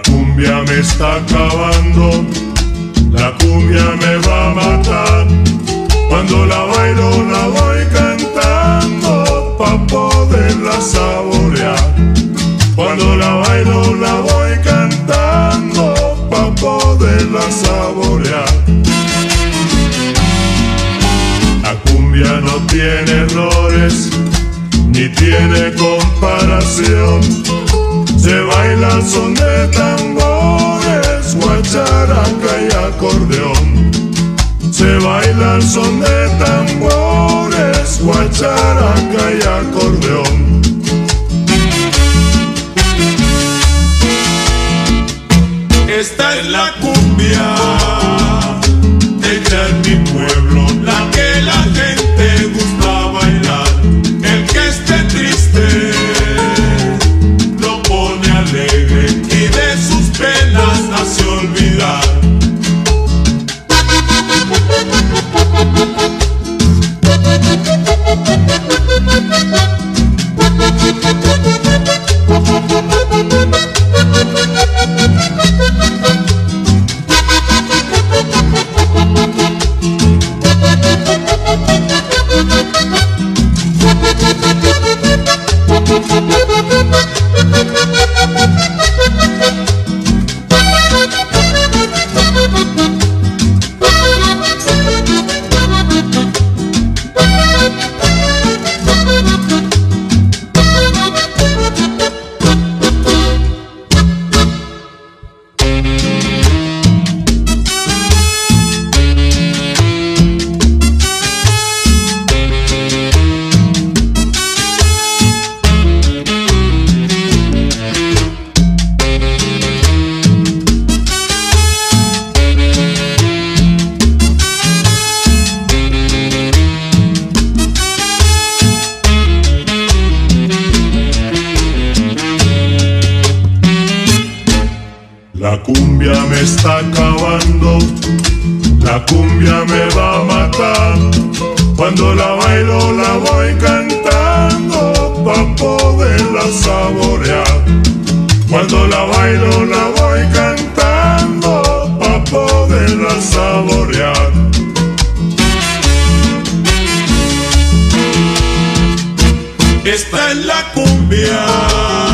cumbia me está acabando, la cumbia me va a matar. Cuando la bailo la voy cantando pa' poderla saborear. Cuando la bailo la voy cantando pa' poderla saborear. La cumbia no tiene errores ni tiene comparación. Se baila al son de tambores, guacharaca y acordeón. Se baila al son de tambores, guacharaca y acordeón. Esta es la cumbia hecha en mi pueblo, la que la gente gusta bailar. El que esté triste lo pone alegre y de sus penas hace olvidar. La cumbia me está acabando, la cumbia me va a matar. Cuando la bailo la voy cantando pa' poderla saborear. Cuando la bailo la voy cantando pa' poderla saborear. Esta es la cumbia